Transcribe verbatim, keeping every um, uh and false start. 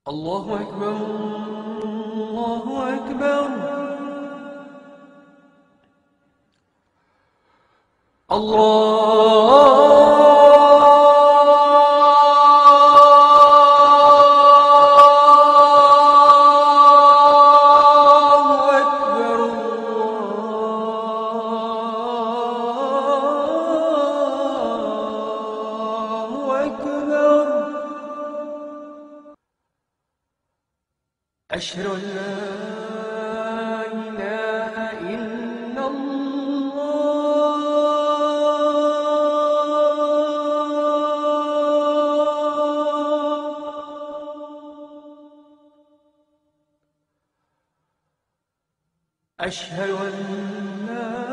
الله أكبر الله أكبر الله أكبر الله أكبر. أشهد أن لا إله إلا الله. أشهد أن لا